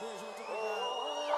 Beijo, muito obrigado.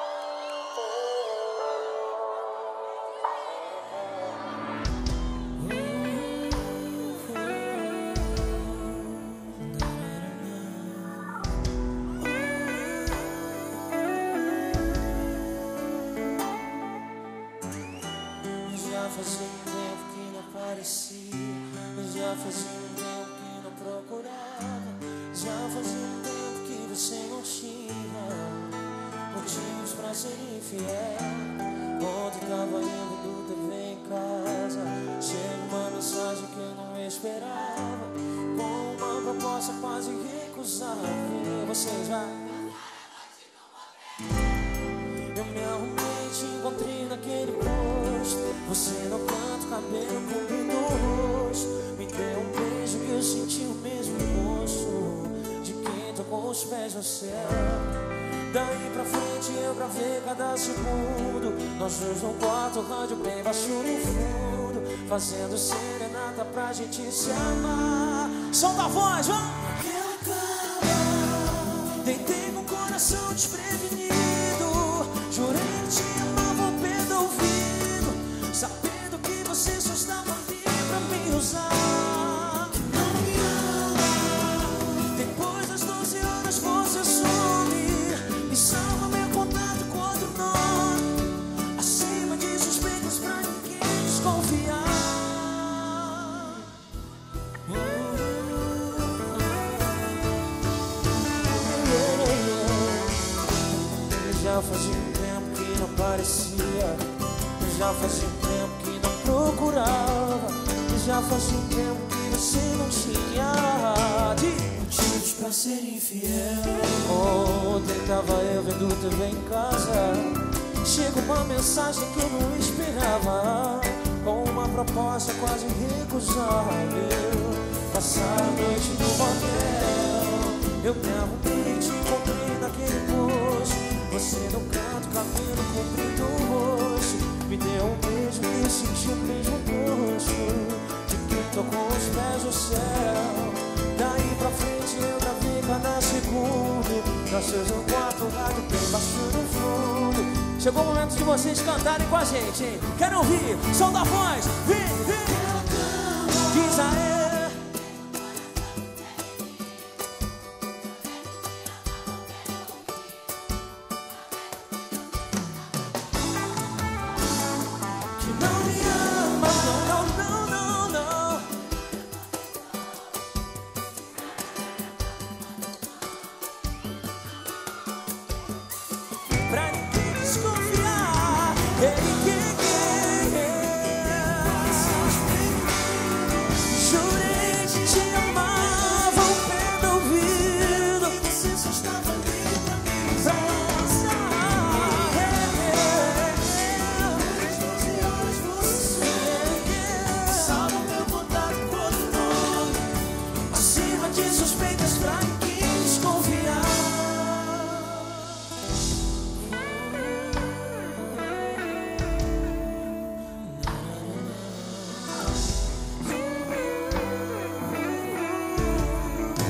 Já fazia um tempo que não aparecia, já fazia um tempo que não procurava, já fazia um tempo que você não tinha motivos pra ser infiel. Ontem tava indo TV em casa, chega uma mensagem que eu não esperava, com uma proposta quase recusável. Você já... Eu me arrumei, te encontrei naquele posto, você no canto, cabelo cobrindo o rosto. Me deu um beijo e eu senti o mesmo gosto de quem tocou os pés no céu. Daí pra frente eu gravei cada segundo, nós dois no quarto, rádio bem baixo no fundo, fazendo serenata pra gente se amar. Solta a voz, vamos! Naquela cama, deitei com o coração desprevenido, jurei te amava ao pé do ouvido, sabendo que você só estava ali pra me usar. Não me ama. Depois das 12 horas você some e salva meu contato com outro nome, acima de suspeitas pra ninguém desconfiar. Já fazia um tempo que não aparecia, já fazia um tempo que não procurava, já fazia um tempo que você não tinha motivos pra ser infiel. Ontem tava eu vendo TV em casa, chega uma mensagem que eu não esperava, com uma proposta quase recusável. Passar a noite no motel, eu me arrumei, te encontrei naquele posto, você no canto, cabelo comprido o rosto. Me deu um beijo e eu senti o mesmo gosto de quem tocou os pés no céu. Daí pra frente eu gravei cada segundo, nós dois no quarto, rádio bem baixo no fundo. Chegou o momento de vocês cantarem com a gente, hein? Quero ouvir, som da voz, vem, vem! Diz aê! Pra ninguém desconfiar, jurei que te amava ao pé do ouvido, você só estava ali pra me usar. Às 12 horas você salva meu contato com outro nome, acima de suspeitas pra ninguém desconfiar.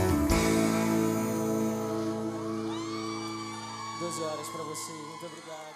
Horas pra você, muito obrigado.